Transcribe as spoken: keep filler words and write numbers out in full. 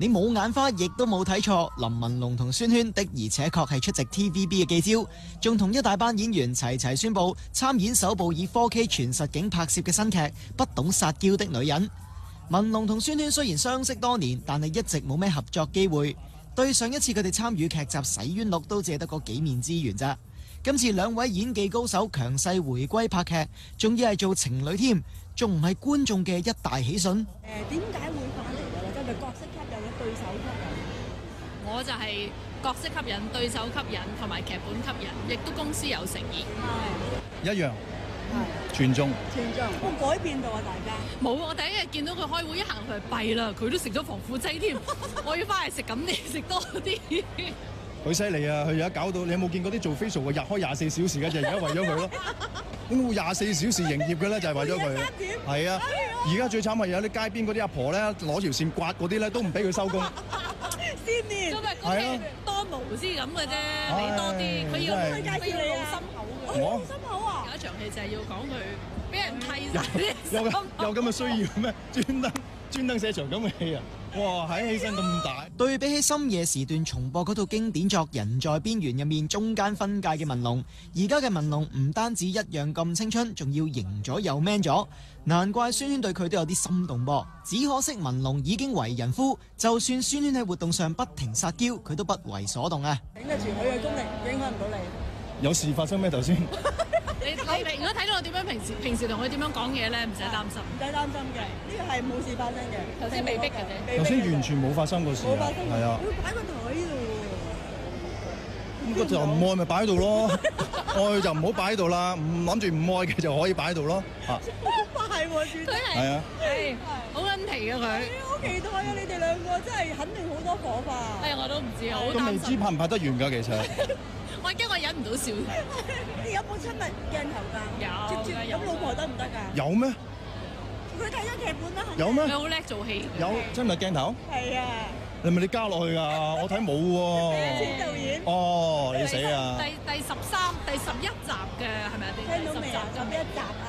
你冇眼花，亦都冇睇錯，林文龍同孫軒的而且確係出席 T V B 嘅記招，仲同一大班演員齊齊宣布參演首部以 four K 全實景拍攝嘅新劇《不懂撒嬌的女人》。文龍同孫軒雖然相識多年，但係一直冇咩合作機會。對上一次佢哋參與劇集《洗冤錄》都只係得個幾面之緣咋。今次兩位演技高手強勢回歸拍劇，仲要係做情侶添，仲唔係觀眾嘅一大喜訊。誒點解會翻嚟嘅？即係咪角色吸引，對手吸引？ 我就係角色吸引、對手吸引同埋劇本吸引，亦都公司有誠意。 係一樣，係全中。 全中，冇改變到啊！大家冇，我第一日見到佢開會，一行佢弊啦，佢都食咗防腐劑添，我要翻嚟食咁啲，食多啲。 佢犀利啊！佢而家搞到，你有冇見過啲做 facial 嘅日開廿四小時嘅，就而家為咗佢咯。點會廿四小時營業嘅咧？就係為咗佢。係啊！而家最慘係有啲街邊嗰啲阿婆咧，攞條線刮嗰啲咧，都唔俾佢收工。 先面今日嗰啲多毛先咁嘅啫，你多啲。佢要佢介紹你啊！心口嘅。 我心口啊！ 有一場戲就係要講佢俾人剃晒。 有有咁嘅需要咩？專登專登寫場咁嘅戲啊！哇！喺起身咁大， 對比起深夜時段重播嗰套經典作《人在邊緣》入面中間分界嘅文龍，而家嘅文龍唔單止一樣咁青春，仲要型咗又 man 咗，難怪孫軒對佢都有啲心動噃。只可惜文龍已經為人夫，就算孫軒喺活動上不停撒嬌，佢都不為所動啊！ 頂得住佢嘅功力，影響唔到你。 有事發生咩頭先？ 你你如果睇到我點樣平時平時同佢點樣講嘢咧，唔使擔心， 唔使擔心嘅，呢個係冇事發生嘅。 頭先被逼嘅啫， 頭先完全冇發生過事啊！係啊， 會擺個台度喎。 咁個就唔愛咪擺喺度咯，愛就唔好擺喺度啦，唔諗住唔愛嘅就可以擺喺度咯。嚇， 好快喎，轉得係啊， 係好撚皮嘅佢。 好期待啊！你哋兩個真係肯定好多火花。 哎，我都唔知，我都未知拍唔拍得完㗎，其實。 我驚我忍唔到笑。 你有冇親密鏡頭㗎？ 有。 接接咁老婆得唔得㗎？ 有咩？ 佢睇咗劇本啦。 有咩？ 佢好叻做戲。 有真係鏡頭？ 係啊。 你咪你加落去㗎？我睇冇喎。 錢導演。 哦，你死啊！ 第第十三、第十一集嘅係咪啊？ 聽到未啊？十一集。